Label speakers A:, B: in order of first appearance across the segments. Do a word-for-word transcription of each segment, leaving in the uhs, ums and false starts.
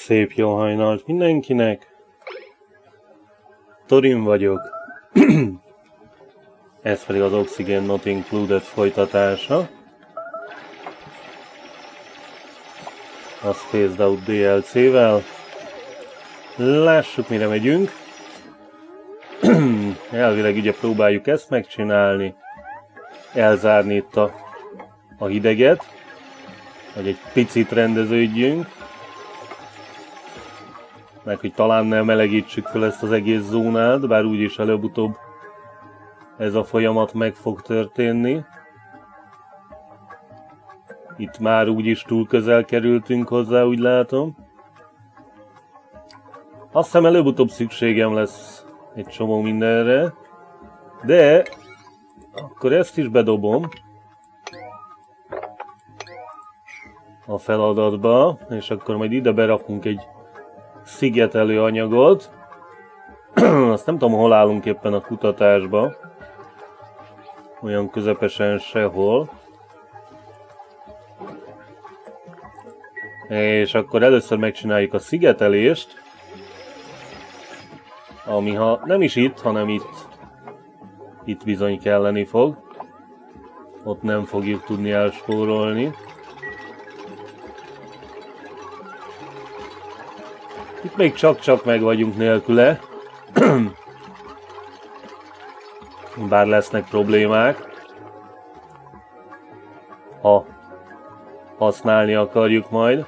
A: Szép jó hajnalt mindenkinek! Thorin vagyok. Ez pedig az Oxygen Not Included folytatása. A Spaced Out dé el cé-vel. Lássuk, mire megyünk. Elvileg ugye próbáljuk ezt megcsinálni. Elzárni itt a, a hideget. Hogy egy picit rendeződjünk. Meg hogy talán nem melegítsük fel ezt az egész zónát, bár úgyis előbb-utóbb ez a folyamat meg fog történni. Itt már úgyis túl közel kerültünk hozzá, úgy látom. Azt hiszem előbb-utóbb szükségem lesz egy csomó mindenre, de akkor ezt is bedobom a feladatba, és akkor majd ide berakunk egy szigetelő anyagot. Azt nem tudom, hol állunk éppen a kutatásba. Olyan közepesen sehol. És akkor először megcsináljuk a szigetelést. Ami ha nem is itt, hanem itt. Itt bizony kelleni fog. Ott nem fogjuk tudni elspórolni. Itt még csak-csak meg vagyunk nélküle. Bár lesznek problémák. Ha használni akarjuk majd.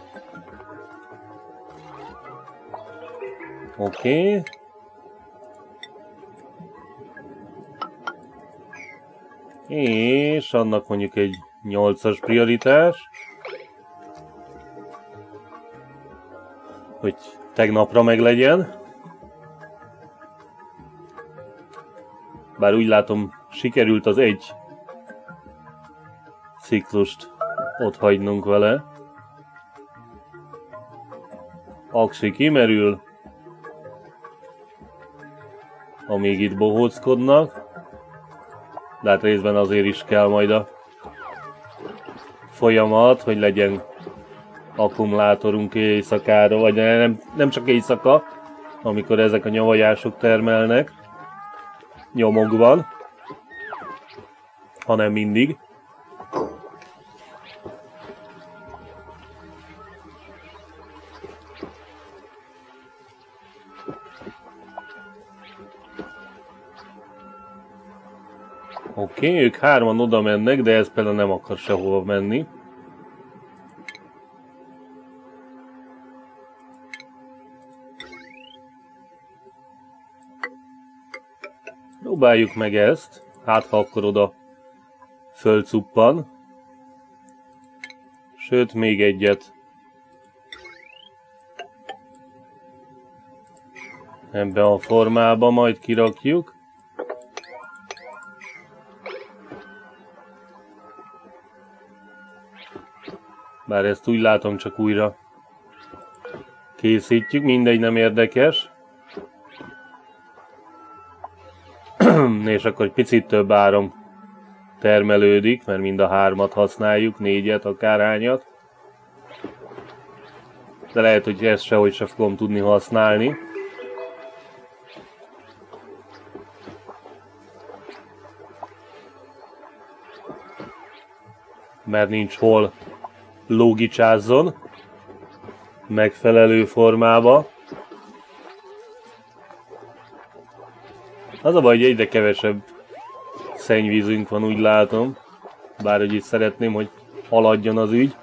A: Oké. Okay. És annak mondjuk egy nyolcas prioritás. Hogy tegnapra meglegyen. Bár úgy látom, sikerült az egy ciklust ott hagynunk vele. Aksi kimerül. Amíg itt bohóckodnak. De hát részben azért is kell majd a folyamat, hogy legyen akkumulátorunk éjszakára, vagy nem, nem csak éjszaka, amikor ezek a nyavajások termelnek nyomokban, hanem mindig. Oké, okay, ők hárman oda mennek, de ez például nem akar sehova menni. Próbáljuk meg ezt, hát ha akkor oda fölcuppan. Sőt, még egyet. Ebben a formában majd kirakjuk. Bár ezt úgy látom, csak újra készítjük, mindegy, nem érdekes. És akkor egy picit több áram termelődik, mert mind a hármat használjuk, négyet, akárhányat. De lehet, hogy ezt sehogy se fogom tudni használni. Mert nincs hol lógicsázzon megfelelő formába. Az a baj, hogy egyre kevesebb szennyvízünk van, úgy látom. Bár hogy itt szeretném, hogy haladjon az ügy.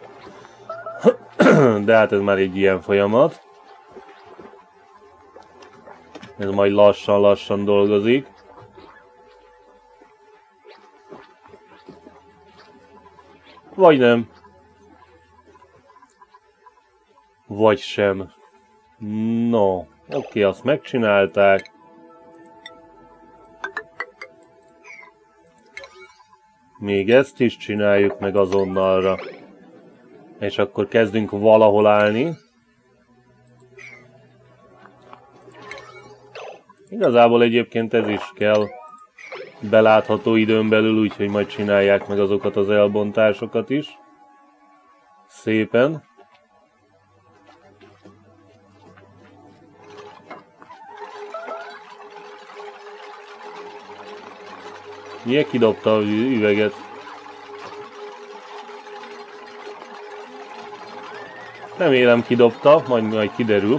A: De hát ez már egy ilyen folyamat. Ez majd lassan-lassan dolgozik. Vagy nem. Vagy sem. No, oké, okay, azt megcsinálták. Még ezt is csináljuk meg azonnalra. És akkor kezdünk valahol állni. Igazából egyébként ez is kell belátható időn belül, úgyhogy majd csinálják meg azokat az elbontásokat is. Szépen. Milyen kidobta a üveget? Remélem kidobta, majd majd kiderül.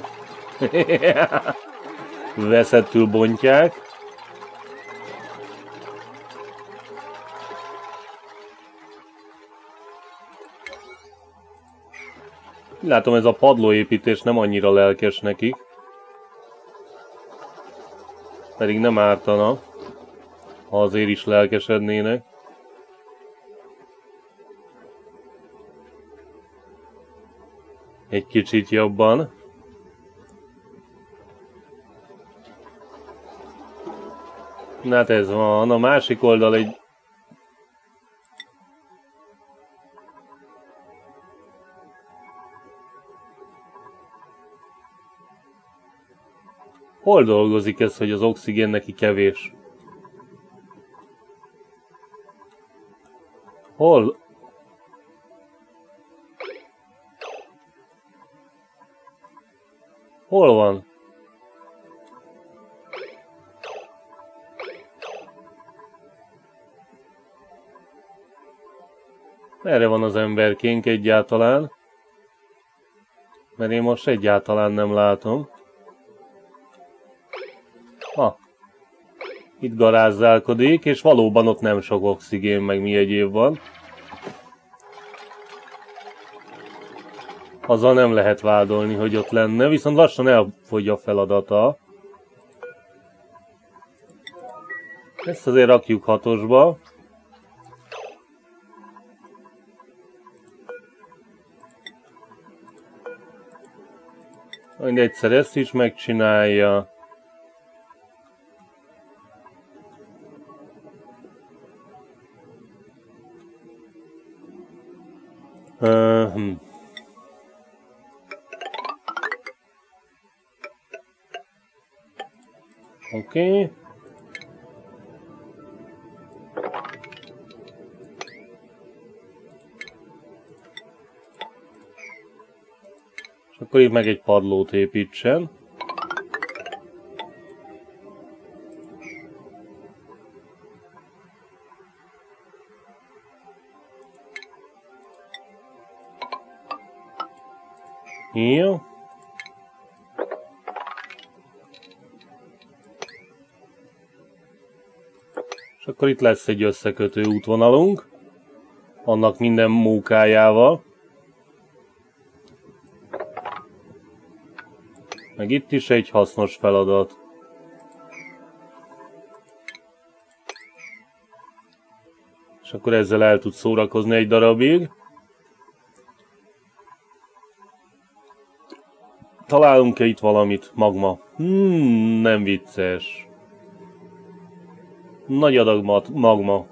A: Veszettül bontják. Látom, ez a padlóépítés nem annyira lelkes nekik. Pedig nem ártana, ha azért is lelkesednének. Egy kicsit jobban. Na hát ez van, a másik oldal egy... Hol dolgozik ez, hogy az oxigén neki kevés? Hol? Hol van? Merre van az emberkénk egyáltalán? Mert én most egyáltalán nem látom. Ha. Itt garázzálkodik, és valóban ott nem sok oxigén, meg mi egyéb van. Azzal nem lehet vádolni, hogy ott lenne, viszont lassan elfogy a feladata. Ezt azért rakjuk hatosba. Majd egyszer ezt is megcsinálja. Uh, hm. Oké. Okay. És akkor itt meg egy padlót építsen. Jó. És akkor itt lesz egy összekötő útvonalunk, annak minden mókájával. Meg itt is egy hasznos feladat. És akkor ezzel el tud szórakozni egy darabig. Találunk-e itt valamit? Magma. Hmm, nem vicces. Nagy adag magma.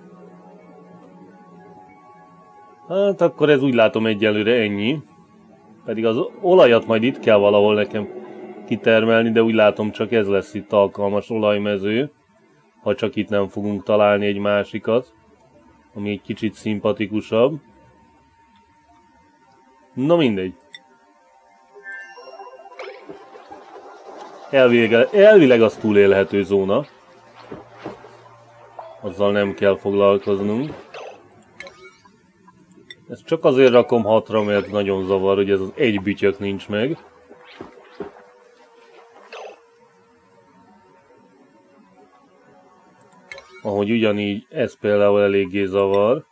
A: Hát akkor ez úgy látom egyelőre ennyi. Pedig az olajat majd itt kell valahol nekem kitermelni, de úgy látom csak ez lesz itt alkalmas olajmező. Ha csak itt nem fogunk találni egy másikat, ami egy kicsit szimpatikusabb. Na mindegy. Elvileg, elvileg az túlélhető zóna. Azzal nem kell foglalkoznunk. Ezt csak azért rakom hatra, mert nagyon zavar, hogy ez az egy bütyök nincs meg. Ahogy ugyanígy ez például eléggé zavar.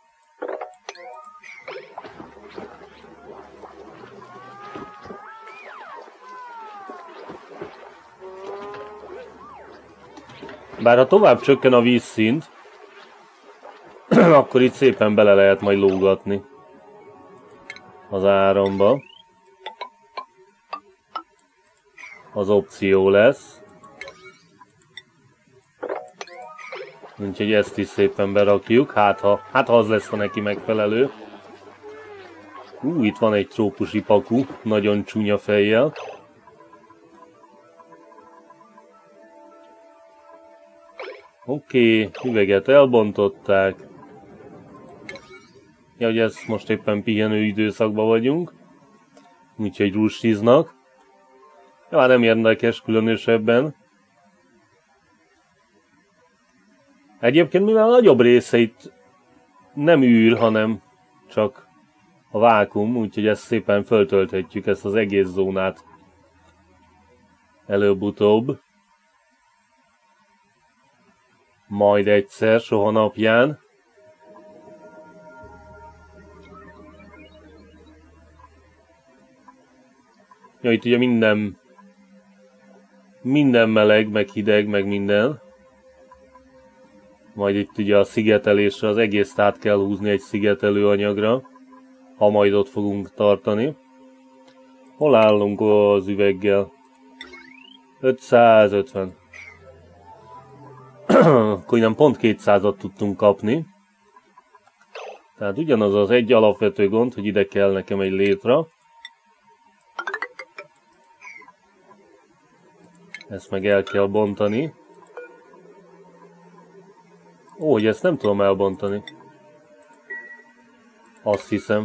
A: Bár ha tovább csökken a vízszint, akkor itt szépen bele lehet majd lógatni az áramba. Az opció lesz. Úgyhogy ezt is szépen berakjuk, hát ha, hát ha az lesz a neki megfelelő. Ú, itt van egy trópusi paku, nagyon csúnya fejjel. Oké, okay, üveget elbontották. Ja, hogy ez most éppen pihenő időszakban vagyunk. Úgyhogy rústiznak. Ja, már nem érdekes különösebben. Egyébként mivel a nagyobb része itt nem űr, hanem csak a vákum, úgyhogy ezt szépen föltölthetjük, ezt az egész zónát előbb-utóbb. Majd egyszer, soha napján. Ja, itt ugye minden, minden meleg, meg hideg, meg minden. Majd itt ugye a szigetelésre az egész át kell húzni egy szigetelő anyagra, ha majd ott fogunk tartani. Hol állunk az üveggel? ötszázötven. Akkor nem pont kétszázat tudtunk kapni. Tehát ugyanaz az egy alapvető gond, hogy ide kell nekem egy létra. Ezt meg el kell bontani. Ó, hogy ezt nem tudom elbontani. Azt hiszem.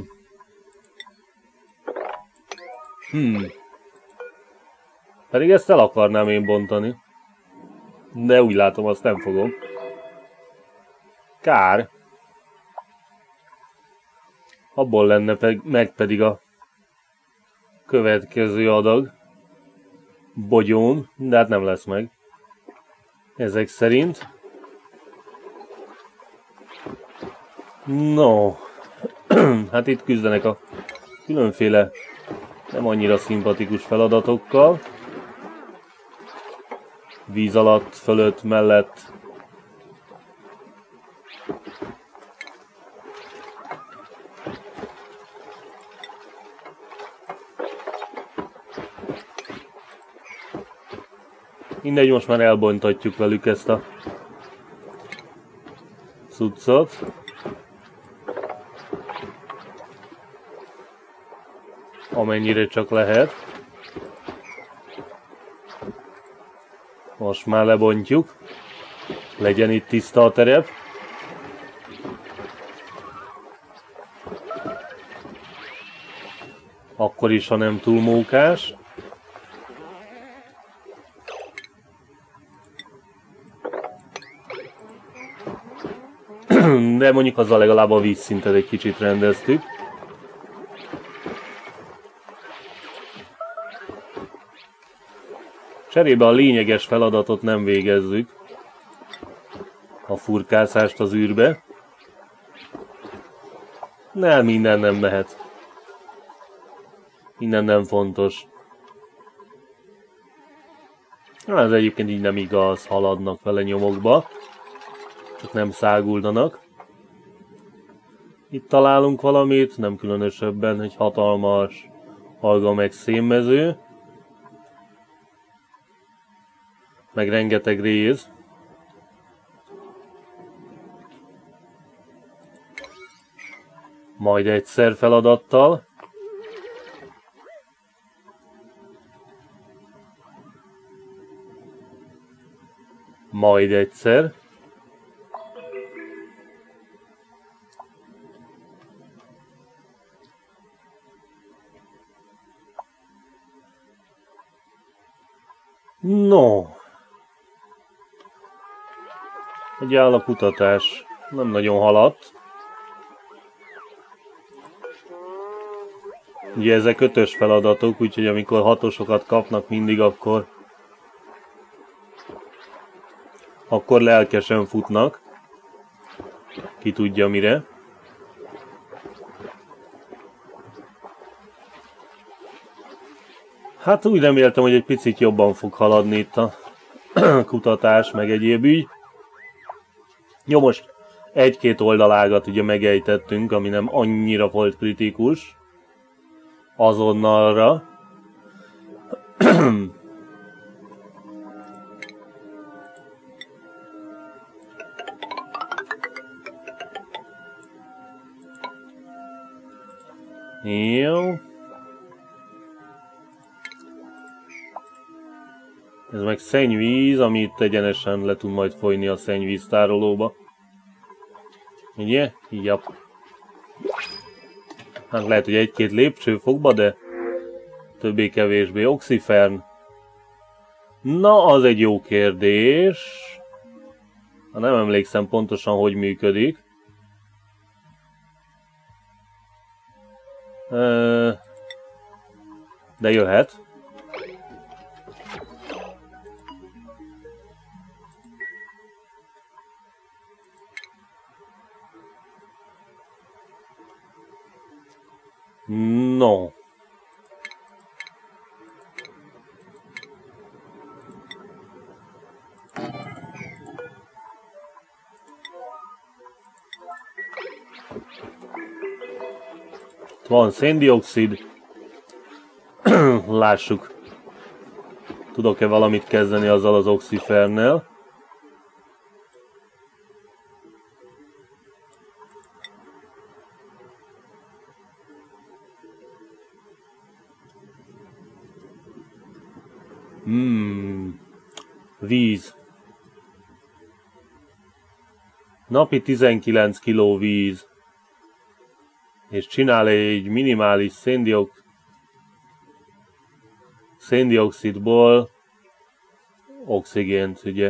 A: Hmm. Pedig ezt el akarnám én bontani. De úgy látom, azt nem fogom. Kár. Abból lenne pe meg pedig a következő adag. Bogyón, de hát nem lesz meg. Ezek szerint. No. Hát itt küzdenek a különféle nem annyira szimpatikus feladatokkal. Víz alatt, fölött, mellett. Mindegy, most már elbontatjuk velük ezt a cuccot. Amennyire csak lehet. Most már lebontjuk. Legyen itt tiszta a terep. Akkor is, ha nem túl mókás. De mondjuk azzal legalább a vízszintet egy kicsit rendeztük. Cserébe a lényeges feladatot nem végezzük. A furkászást az űrbe. Nem, minden nem mehet. Minden nem fontos. Na, ez egyébként így nem igaz, haladnak vele nyomokba. Csak nem száguldanak. Itt találunk valamit, nem különösebben, egy hatalmas alga meg szénmező. Meg rengeteg réz. Majd egyszer feladattal. Majd egyszer. No. Egy áll a kutatás. Nem nagyon haladt. Ugye ezek ötös feladatok, úgyhogy amikor hatosokat kapnak mindig, akkor akkor lelkesen futnak. Ki tudja mire. Hát úgy reméltem, hogy egy picit jobban fog haladni itt a kutatás, meg egyéb ügy. Jó, most egy-két oldalágat ugye megejtettünk, ami nem annyira volt kritikus. Azonnalra. Jó. Ez meg szennyvíz, ami itt egyenesen le tud majd folyni a szennyvíz tárolóba. Ugye? Jap. Hát lehet, hogy egy-két lépcsőfokba, de többé-kevésbé oxifern. Na, az egy jó kérdés. Ha nem emlékszem pontosan, hogy működik. De jöhet. No. Van széndioxid. Lássuk. Tudok-e valamit kezdeni azzal az oxifernel? Hmm. Víz. Napi tizenkilenc kiló víz. És csinál egy minimális széndioxid széndioxidból oxigént, ugye.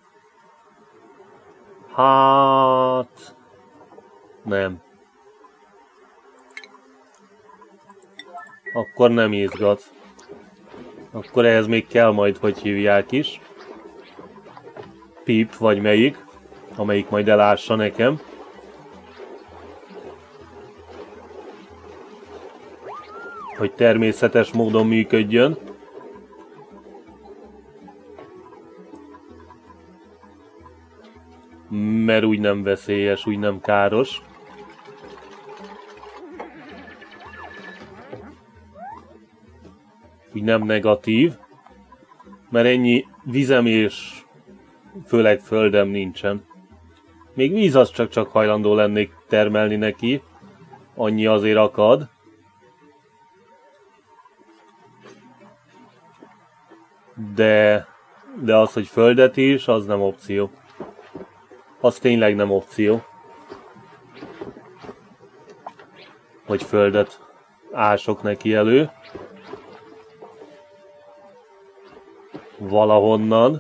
A: Hát... nem. Akkor nem izgat. Akkor ehhez még kell majd, hogy hívják is. Pip, vagy melyik. Amelyik majd elássa nekem. Hogy természetes módon működjön. Mert úgy nem veszélyes, úgy nem káros. Úgy nem negatív. Mert ennyi vizem és főleg földem nincsen. Még víz az csak-csak hajlandó lennék termelni neki. Annyi azért akad. De, de az, hogy földet is, az nem opció. Az tényleg nem opció. Hogy földet ások neki elő. Valahonnan.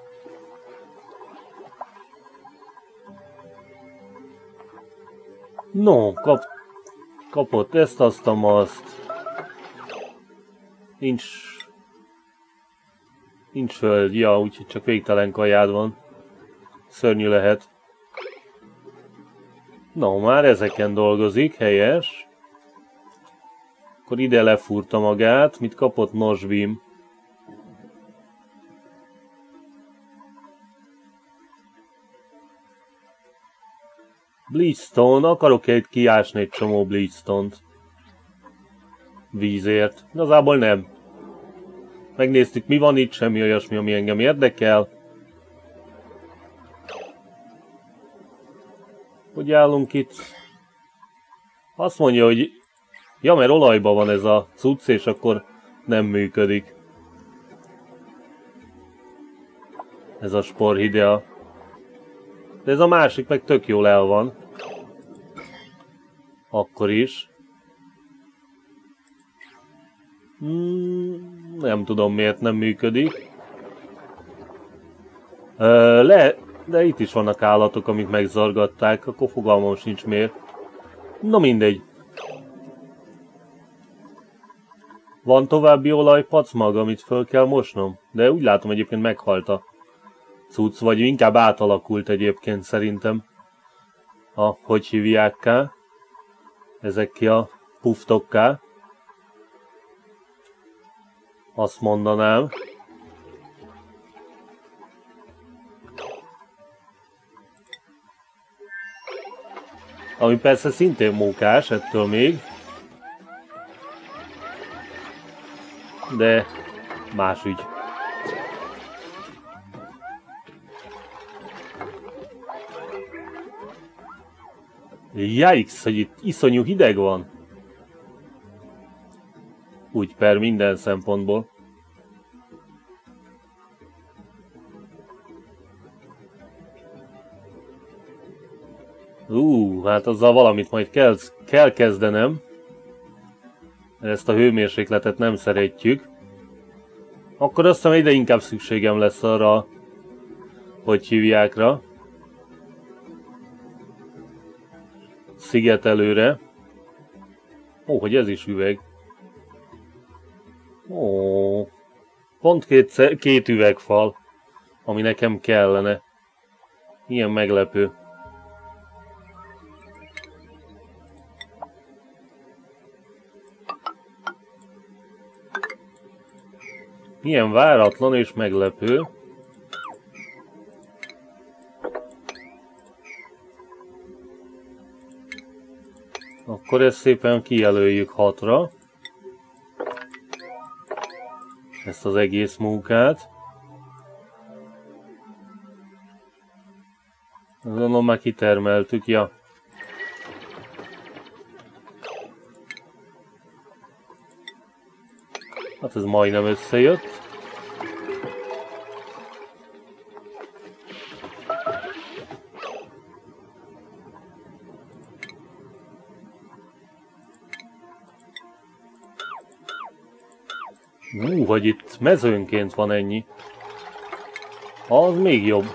A: No, kap, kapott ezt, azt, azt. Nincs... Nincs föld, ja, úgyhogy csak végtelen kajád van. Szörnyű lehet. No, már ezeken dolgozik, helyes. Akkor ide lefúrta magát, mit kapott Nosbim. Bleachstone, akarok egy kiásni egy csomó Bleachstone-t. Vízért. Igazából nem. Megnéztük, mi van itt, semmi olyasmi, ami engem érdekel. Hogy állunk itt? Azt mondja, hogy ja, mert olajban van ez a cucc, és akkor nem működik. Ez a sporhidea. De ez a másik meg tök jól el van. Akkor is. Hmm, nem tudom, miért nem működik. Ö, le, de itt is vannak állatok, amik megzargatták, akkor fogalmam sincs miért. Na mindegy. Van további olajpacmag, amit föl kell mosnom? De úgy látom, egyébként meghalt a cucc, vagy inkább átalakult egyébként szerintem. A, hogy hívják-ká? Ezek ki a puftokká. Azt mondanám. Ami persze szintén mókás, ettől még. De más ügy. Yikes, hogy itt iszonyú hideg van. Úgy per minden szempontból. Ú, hát azzal valamit majd kell, kell kezdenem. Ezt a hőmérsékletet nem szeretjük. Akkor azt hiszem, ide inkább szükségem lesz arra, hogy hívjákra. szigetelőre. Ó, hogy ez is üveg. Ó, pont két, két üvegfal, ami nekem kellene. Ilyen meglepő. Ilyen váratlan és meglepő. Akkor ezt szépen kijelöljük hatra. Ezt az egész munkát. Gondolom már kitermeltük, ja. Hát ez majdnem összejött. Ú, hogy itt mezőnként van ennyi. Az még jobb.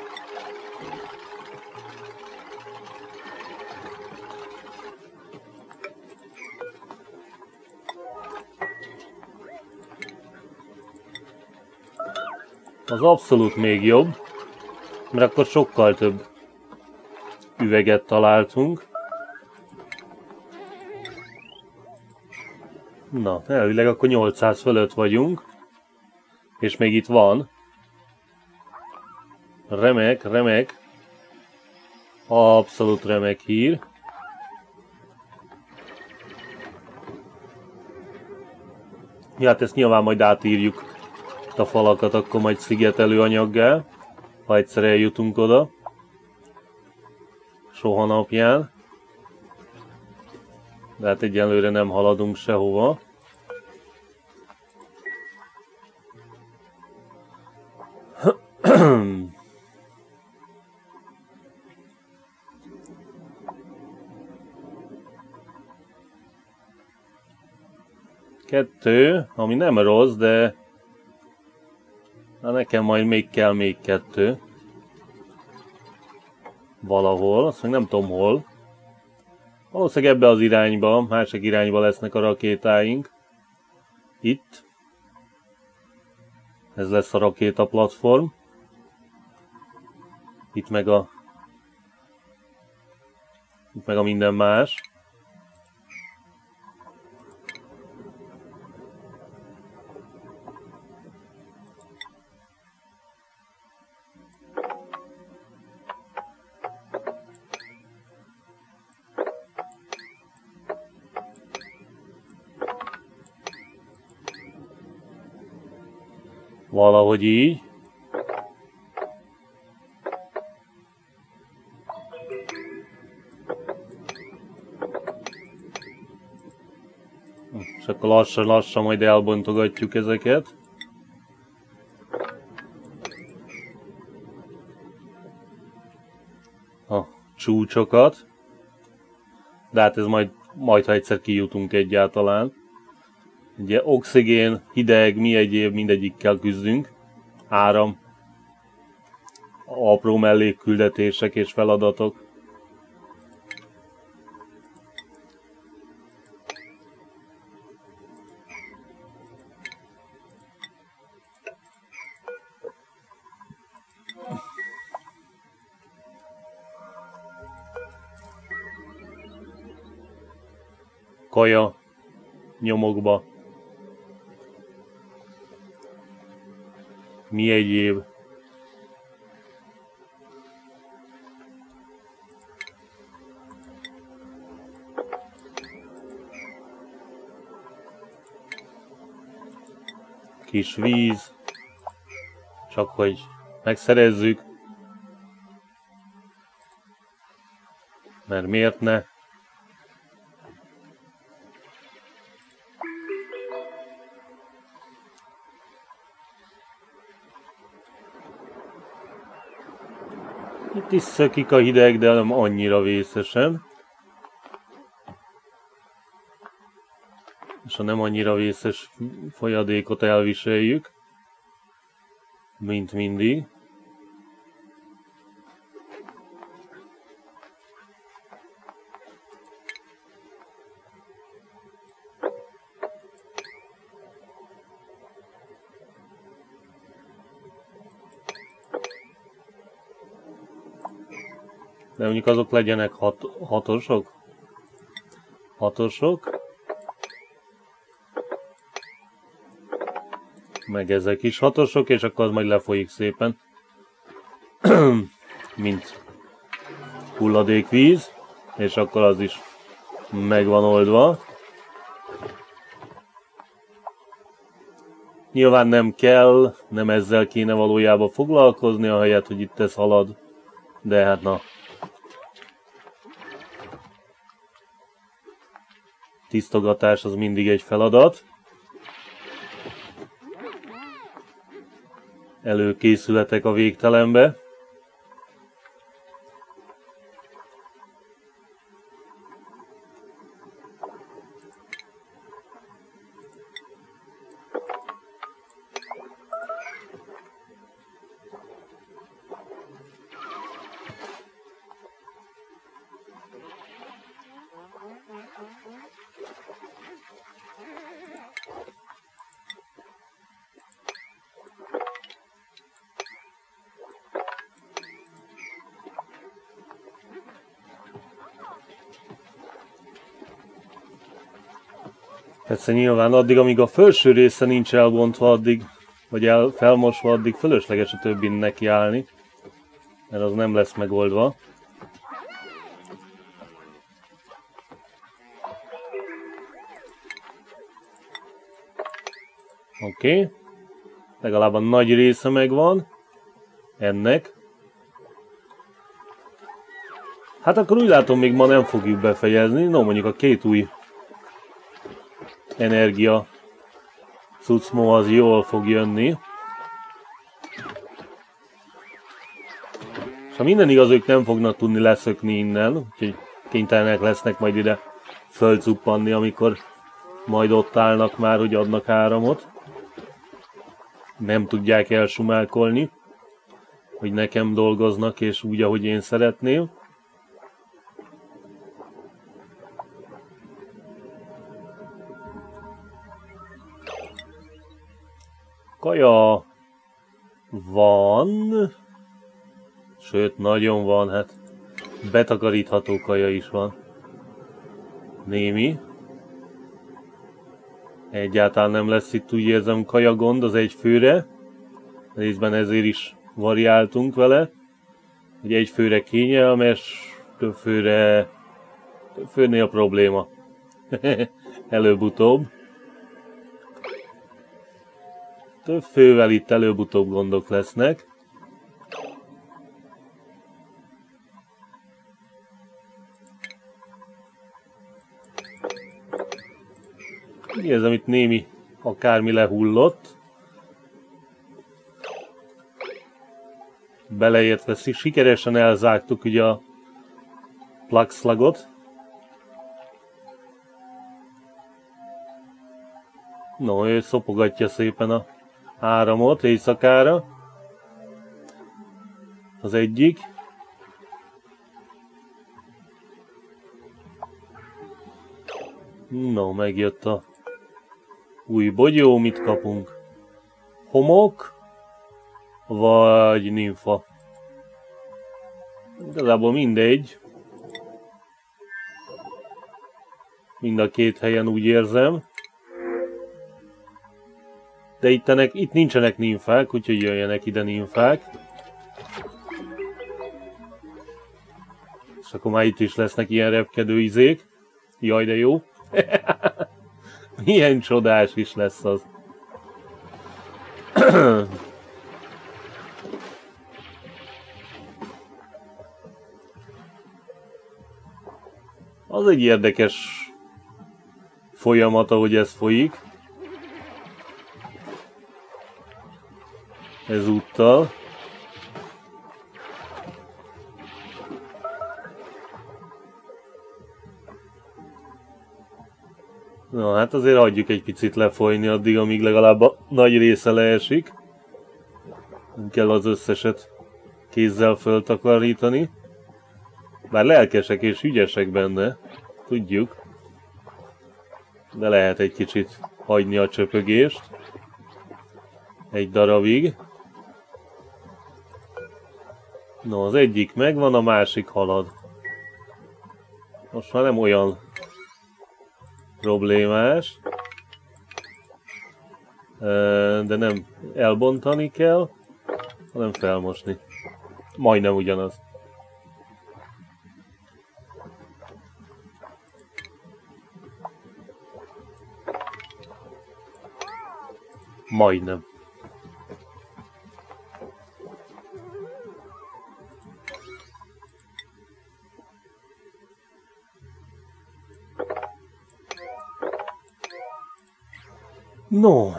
A: Az abszolút még jobb, mert akkor sokkal több üveget találtunk. Na, elvileg akkor nyolcszáz fölött vagyunk, és még itt van. Remek, remek. Abszolút remek hír. Ja, hát ezt nyilván majd átírjuk a falakat, akkor majd szigetelő anyaggá, ha egyszer eljutunk oda. Soha napján. De hát egyenlőre nem haladunk sehova. Kettő, ami nem rossz, de na nekem majd még kell még kettő. Valahol, azt meg nem tudom hol. Valószínűleg ebbe az irányba, másik irányba lesznek a rakétáink. Itt. Ez lesz a rakéta platform. Itt meg a... Itt meg a minden más. Valahogy így. És akkor lassan-lassan majd elbontogatjuk ezeket. A csúcsokat. De hát ez majd, majd ha egyszer kijutunk egyáltalán. Ugye oxigén, hideg, mi egyéb, mindegyikkel küzdünk. Áram, apró mellékküldetések és feladatok. Kaja nyomokba. Mi egyéb. Kis víz. Csak hogy megszerezzük. Mert miért ne? Itt is szökik a hideg, de nem annyira vészesen. És a nem annyira vészes folyadékot elviseljük. Mint mindig. De mondjuk azok legyenek hat, hatosok. Hatosok. Meg ezek is hatosok, és akkor az majd lefolyik szépen. Mint hulladékvíz. És akkor az is meg van oldva. Nyilván nem kell, nem ezzel kéne valójában foglalkozni, ahelyett, hogy itt ez halad. De hát na. Tisztogatás az mindig egy feladat. Előkészületek a végtelenbe. Persze nyilván addig, amíg a felső része nincs elbontva, addig, vagy el, felmosva, addig fölösleges a többin nekiállni, mert az nem lesz megoldva. Oké. Okay. Legalább a nagy része megvan. Ennek. Hát akkor úgy látom, még ma nem fogjuk befejezni. No, mondjuk a két új energia cuccmó az jól fog jönni. És ha minden igaz, ők nem fognak tudni leszökni innen, úgyhogy kénytelenek lesznek majd ide fölcuppanni, amikor majd ott állnak már, hogy adnak áramot. Nem tudják elsumálkolni, hogy nekem dolgoznak, és úgy, ahogy én szeretném. Kaja van, sőt nagyon van, hát betakarítható kaja is van. Némi. Egyáltalán nem lesz itt, úgy érzem, kaja gond az egy főre. Részben ezért is variáltunk vele. Hogy egy főre kényelmes, több főre, több főnél probléma. Előbb-utóbb. Több fővel itt előbb-utóbb gondok lesznek. Úgy érzem, itt némi akármi lehullott. Beleértve sikeresen elzágtuk ugye a plugslagot. No, ő szopogatja szépen a áramot éjszakára. Az egyik. No, megjött a új bogyó, mit kapunk? Homok? Vagy nimfa? Igazából mindegy. Mind a két helyen úgy érzem. De ittenek, itt nincsenek nimfák, úgyhogy jöjjenek ide nimfák. És akkor már itt is lesznek ilyen repkedő izék. Jaj, de jó. Milyen csodás is lesz az. Az egy érdekes folyamat, ahogy ez folyik. Ezúttal. Na hát azért hagyjuk egy picit lefolyni addig, amíg legalább a nagy része leesik. Nem kell az összeset kézzel föltakarítani. Bár lelkesek és ügyesek benne, tudjuk. De lehet egy kicsit hagyni a csöpögést. Egy darabig. No, az egyik megvan, a másik halad. Most már nem olyan problémás. De nem elbontani kell, hanem felmosni. Majdnem ugyanaz. Majdnem. No.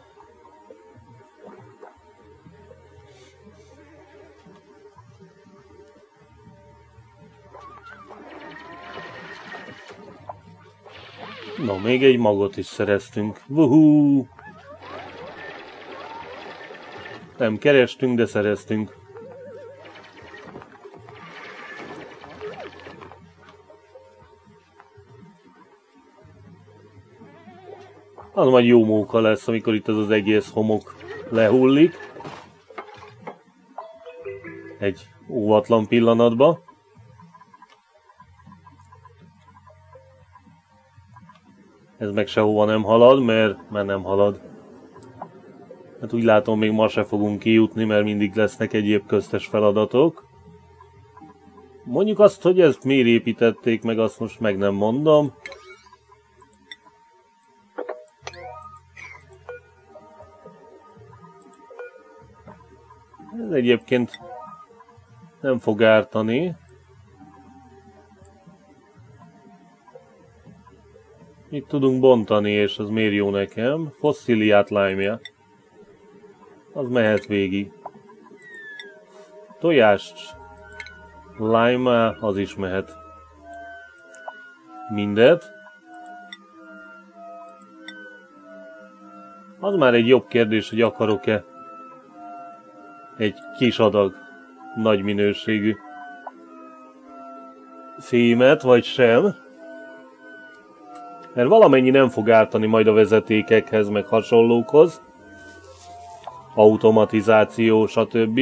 A: No, még egy magot is szereztünk. Vuhú! Nem kerestünk, de szereztünk. Az majd jó móka lesz, amikor itt ez az egész homok lehullik. Egy óvatlan pillanatba. Ez meg sehova nem halad, mert, mert nem halad. Hát úgy látom, még ma se fogunk kijutni, mert mindig lesznek egyéb köztes feladatok. Mondjuk azt, hogy ezt miért építették meg, azt most meg nem mondom. Ez egyébként nem fog ártani. Itt tudunk bontani, és az miért jó nekem? Fosszíliát lime-ja. Az mehet végig. Tojást lime, az is mehet. Mindet. Az már egy jobb kérdés, hogy akarok-e egy kis adag nagy minőségű fémet, vagy sem. Mert valamennyi nem fog ártani majd a vezetékekhez, meg hasonlókhoz. Automatizáció, stb.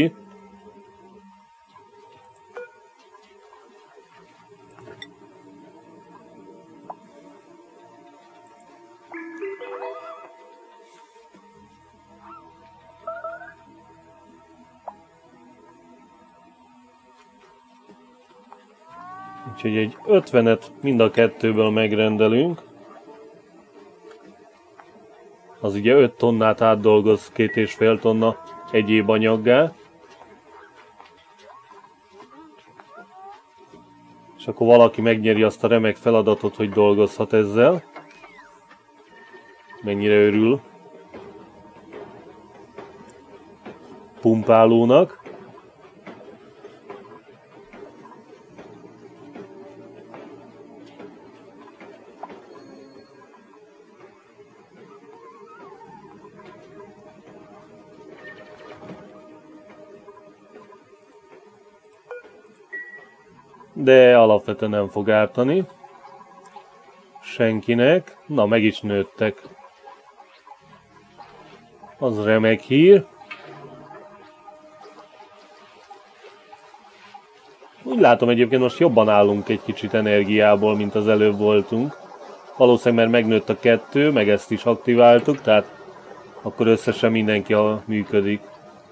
A: Úgyhogy egy ötvenet mind a kettőből megrendelünk. Az ugye öt tonnát átdolgoz két és fél tonna egyéb anyaggá. És akkor valaki megnyeri azt a remek feladatot, hogy dolgozhat ezzel. Mennyire örül pumpálónak. De alapvetően nem fog ártani senkinek. Na, meg is nőttek. Az remek hír. Úgy látom, egyébként most jobban állunk egy kicsit energiából, mint az előbb voltunk. Valószínűleg mert megnőtt a kettő, meg ezt is aktiváltuk, tehát akkor összesen mindenki a működik.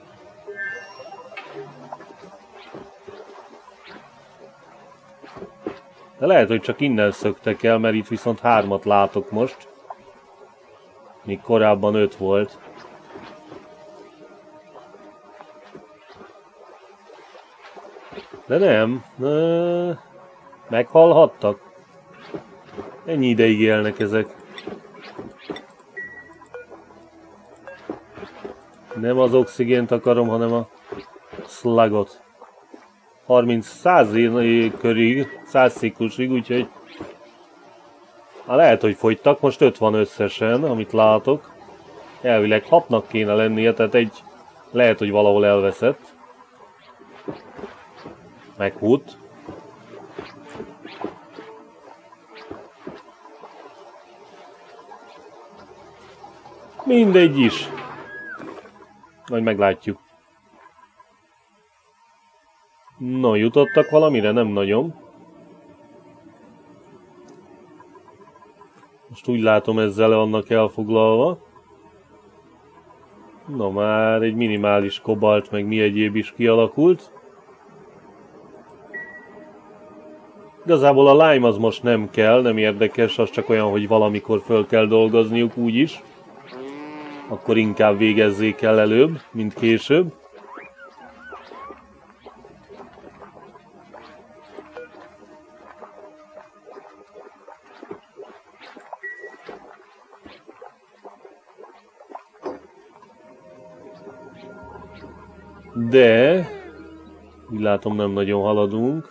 A: De lehet, hogy csak innen szöktek el, mert itt viszont hármat látok most. Míg korábban öt volt. De nem. Meghalhattak. Ennyi ideig élnek ezek. Nem az oxigént akarom, hanem a slugot. harminc-száz körig, száz ciklusig, úgyhogy hát lehet, hogy fogytak, most öt van összesen, amit látok. Elvileg hatnak kéne lennie, tehát egy lehet, hogy valahol elveszett. Meghút. Mindegy is. Majd meglátjuk. No, jutottak valamire? Nem nagyon. Most úgy látom, ezzel vannak elfoglalva. Na már egy minimális kobalt, meg mi egyéb is kialakult. Igazából a lime az most nem kell, nem érdekes, az csak olyan, hogy valamikor föl kell dolgozniuk úgyis. Akkor inkább végezzék el előbb, mint később. De úgy látom, nem nagyon haladunk.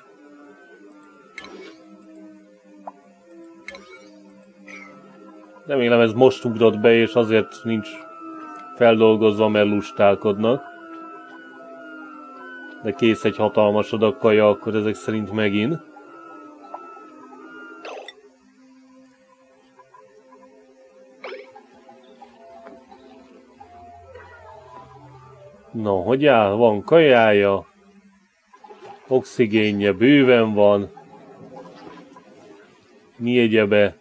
A: Remélem ez most ugrott be, és azért nincs feldolgozva, mert lustálkodnak. De kész egy hatalmas adag kaja, akkor ezek szerint megint. Na, hogy áll? Van kajája. Oxigénje bőven van. Mi egyebe?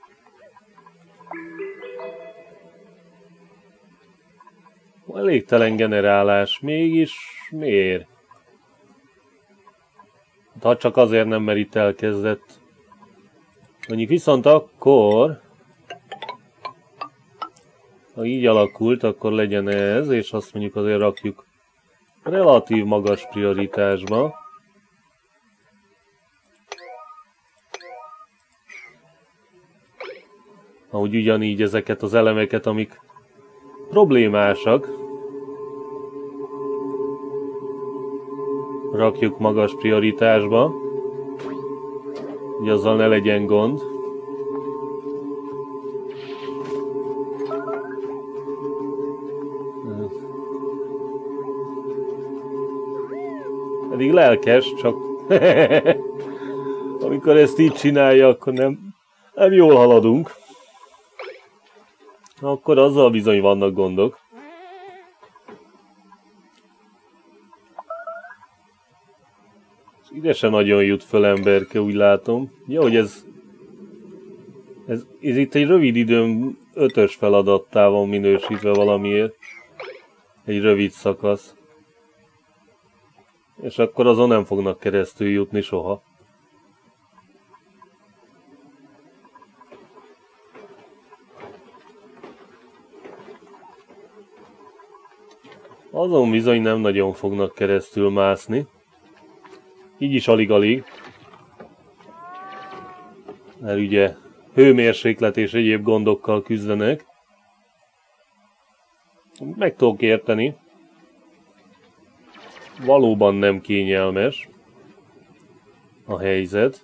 A: Elégtelen generálás. Mégis miért? Ha csak azért nem, mert itt elkezdett. Mondjuk viszont akkor... Ha így alakult, akkor legyen ez, és azt mondjuk azért rakjuk relatív magas prioritásba. Ahogy ugyanígy ezeket az elemeket, amik problémásak, rakjuk magas prioritásba, hogy azzal ne legyen gond. Pedig lelkes, csak amikor ezt így csinálja, akkor nem, nem jól haladunk. Akkor azzal bizony vannak gondok. Ide se nagyon jut föl emberke, úgy látom. Ja, hogy ez, ez, ez itt egy rövid időn ötös feladattá van minősítve valamiért. Egy rövid szakasz. És akkor azon nem fognak keresztül jutni soha. Azon bizony nem nagyon fognak keresztül mászni. Így is alig-alig. Mert ugye hőmérséklet és egyéb gondokkal küzdenek. Meg tudok érteni. Valóban nem kényelmes a helyzet.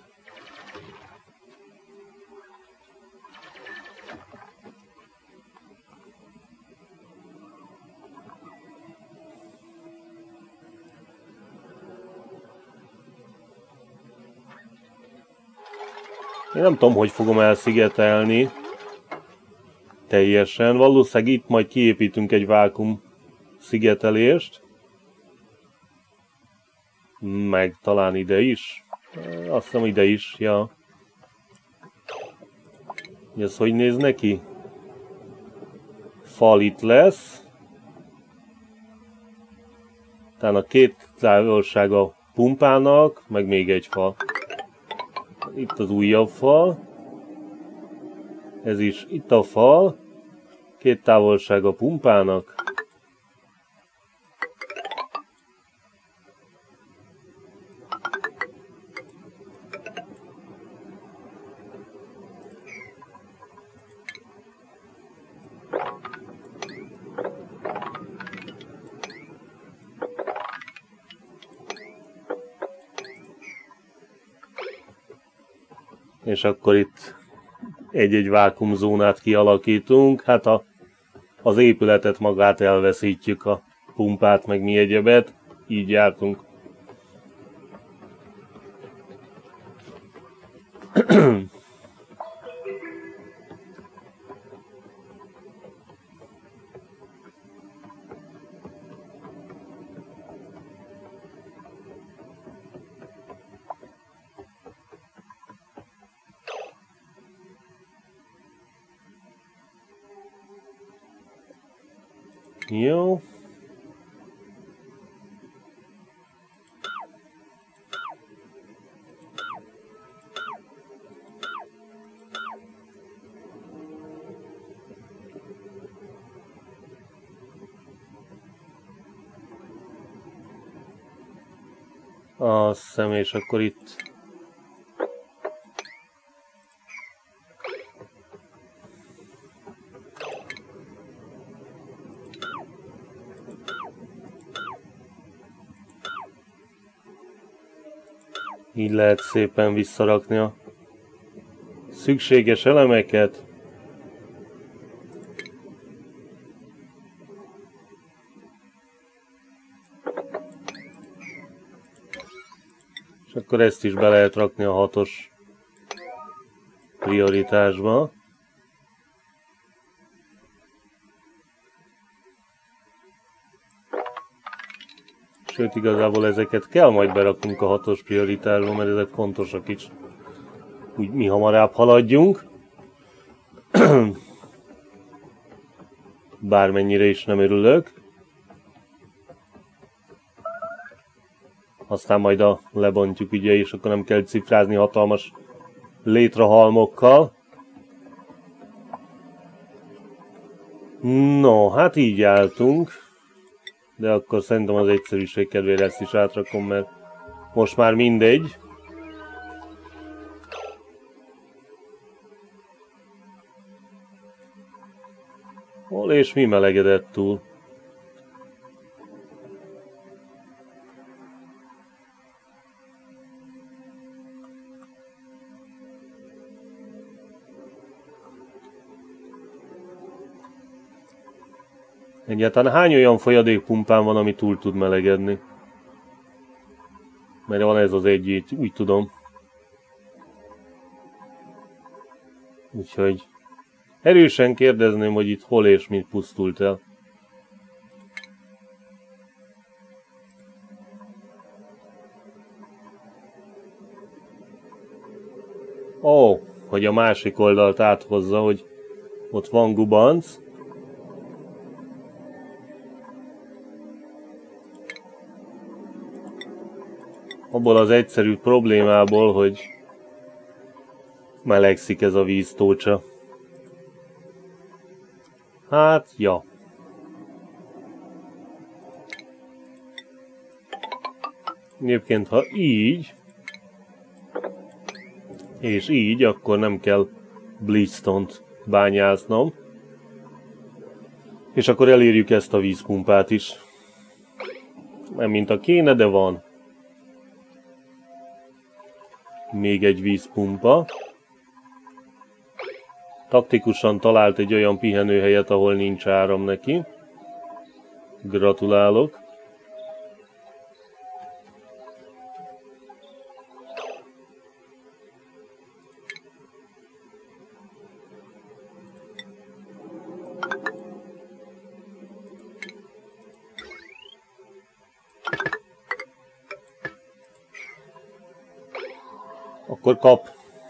A: Én nem tudom, hogy fogom elszigetelni teljesen. Valószínűleg itt majd kiépítünk egy vákum szigetelést. Meg talán ide is. Azt hiszem ide is, ja. Ez hogy néz neki? Fal itt lesz. Talán a két távolság a pumpának, meg még egy fal. Itt az újabb fal. Ez is itt a fal. Két távolság a pumpának. És akkor itt egy-egy vákumzónát kialakítunk. Hát a, az épületet magát elveszítjük, a pumpát, meg mi egyebet. Így jártunk. Jó. Azt hiszem, és akkor itt így lehet szépen visszarakni a szükséges elemeket. És akkor ezt is be lehet rakni a hatos prioritásba. Sőt, igazából ezeket kell majd beraknunk a hatos prioritásba, mert ezek fontosak is. Úgy mi hamarabb haladjunk. Bármennyire is nem örülök. Aztán majd a lebontjuk ugye, és akkor nem kell cifrázni hatalmas létrahalmokkal. No, hát így álltunk. De akkor szerintem az egyszerűség kedvére ezt is átrakom, mert most már mindegy. Hol és mi melegedett túl? Egyáltalán hány olyan folyadékpumpám van, ami túl tud melegedni? Mert van ez az egy, így, úgy tudom. Úgyhogy erősen kérdezném, hogy itt hol és mit pusztult el. Ó, oh, hogy a másik oldalt áthozza, hogy ott van gubanc. Abból az egyszerű problémából, hogy melegszik ez a víztócsa. Hát, ja. Egyébként, ha így, és így, akkor nem kell bleachstone-t bányásznom. És akkor elérjük ezt a vízpumpát is. Nem mint a kéne, de van. Még egy vízpumpa. Taktikusan talált egy olyan pihenőhelyet, ahol nincs áram neki. Gratulálok. Akkor kap.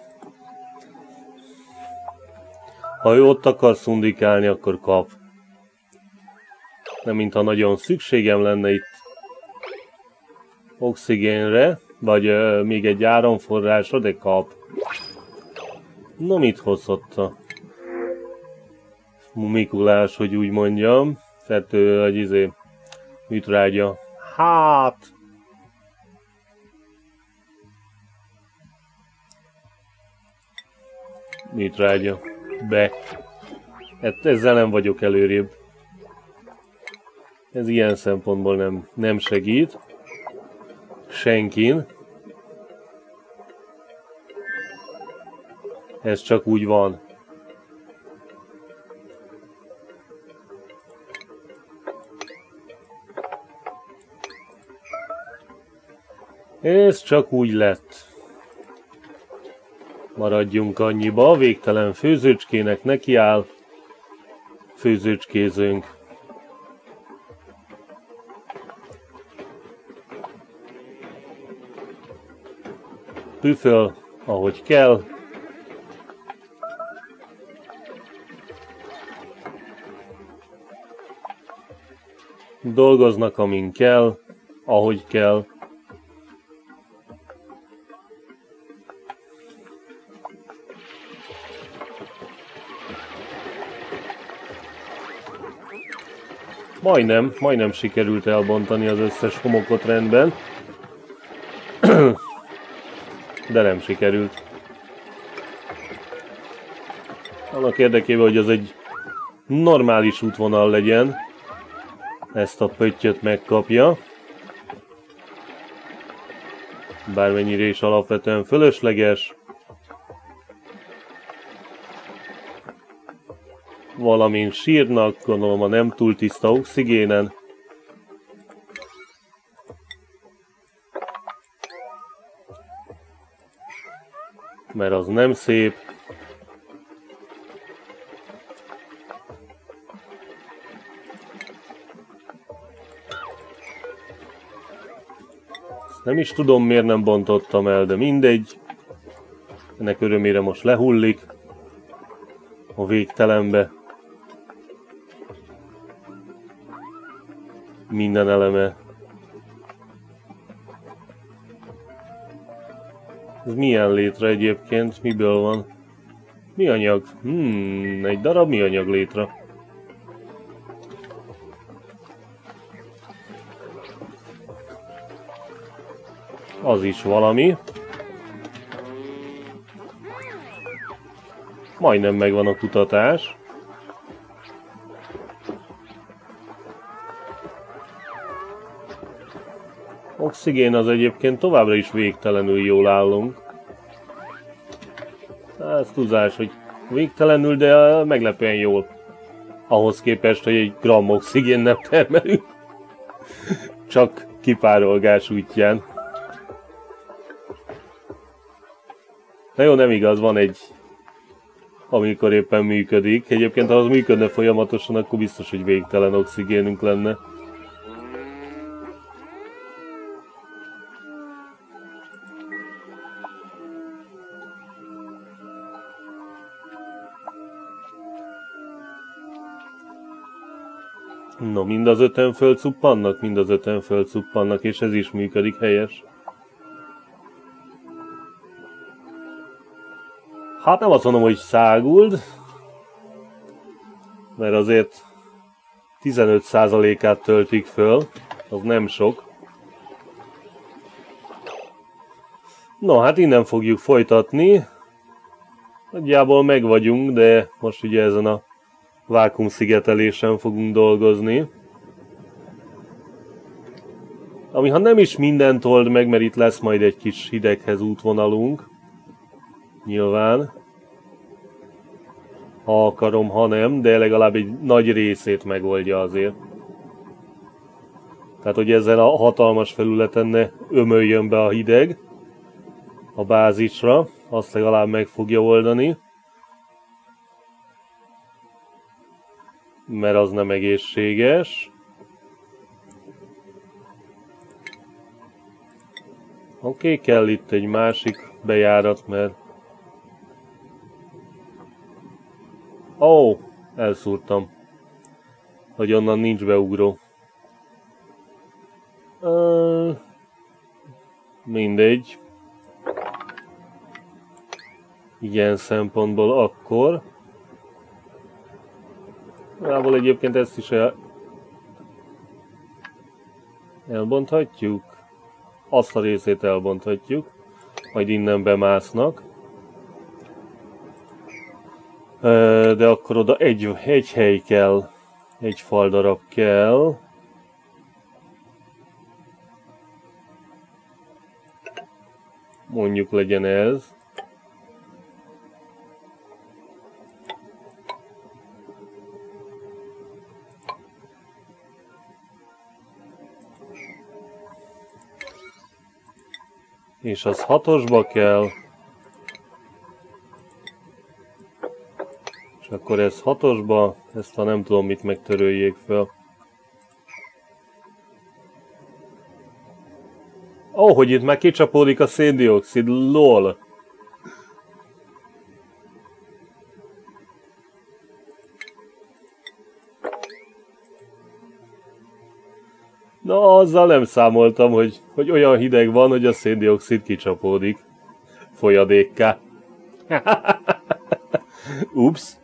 A: Ha ő ott akar szundikálni, akkor kap. Nem mintha nagyon szükségem lenne itt oxigénre, vagy euh, még egy áramforrásra, de kap. No, mit hozott a Mikulás, hogy úgy mondjam? Fertő, vagy izé, műtrágya. Hát... műtrágya. Be. Hát ezzel nem vagyok előrébb. Ez ilyen szempontból nem, nem segít. Senkin. Ez csak úgy van. Ez csak úgy lett. Maradjunk annyiba, végtelen főzőcskének nekiáll. Főzőcskézünk. Püföl, ahogy kell. Dolgoznak, amin kell, ahogy kell. Majdnem, majdnem sikerült elbontani az összes homokot rendben. De nem sikerült. Annak érdekében, hogy az egy normális útvonal legyen, ezt a pöttyöt megkapja. Bármennyire is alapvetően fölösleges. Valamint sírnak, gondolom a nem túl tiszta oxigénen. Mert az nem szép. Ezt nem is tudom, miért nem bontottam el, de mindegy. Ennek örömére most lehullik a végtelenbe. Minden eleme. Ez milyen létre egyébként? Miből van? Mi anyag? Hmm, egy darab mi anyag létre. Az is valami. Majdnem megvan a kutatás. Oxigén az egyébként továbbra is végtelenül jól állunk. Ez tudás, hogy végtelenül, de meglepően jól. Ahhoz képest, hogy egy gramm oxigén nem termelünk. Csak kipárolgás útján. Na jó, nem igaz, van egy, amikor éppen működik. Egyébként, ha az működne folyamatosan, akkor biztos, hogy végtelen oxigénünk lenne. No, mind az öten fölcuppannak, mind az öten fölcuppannak, és ez is működik, helyes. Hát nem azt mondom, hogy száguld, mert azért tizenöt százalékát töltik föl, az nem sok. No, hát innen fogjuk folytatni. Nagyjából meg vagyunk, de most ugye ezen a vákuumszigetelésen fogunk dolgozni. Ami ha nem is mindent old meg, mert itt lesz majd egy kis hideghez útvonalunk. Nyilván. Ha akarom, ha nem, de legalább egy nagy részét megoldja azért. Tehát, hogy ezzel a hatalmas felületen ne ömöljön be a hideg a bázisra, azt legalább meg fogja oldani. Mert az nem egészséges. Oké, okay, kell itt egy másik bejárat, mert... Ó, oh, elszúrtam. Hogy onnan nincs beugró. Uh, mindegy. Ilyen szempontból akkor. Rából egyébként ezt is el... elbonthatjuk. Azt a részét elbonthatjuk. Majd innen bemásznak. De akkor oda egy, egy hely kell. Egy faldarab kell. Mondjuk legyen ez. És az hatosba kell. És akkor ez hatosba, ezt ha nem tudom mit megtöröljék fel. Ó, oh, hogy itt már kicsapódik a széndioxid, lol! Na, azzal nem számoltam, hogy, hogy olyan hideg van, hogy a széndioxid kicsapódik. Folyadékká. Ups.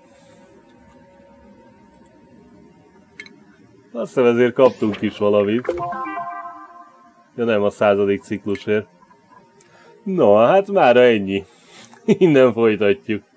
A: Azt hiszem ezért kaptunk is valamit. De nem a századik ciklusért. No, hát mára ennyi. Innen folytatjuk.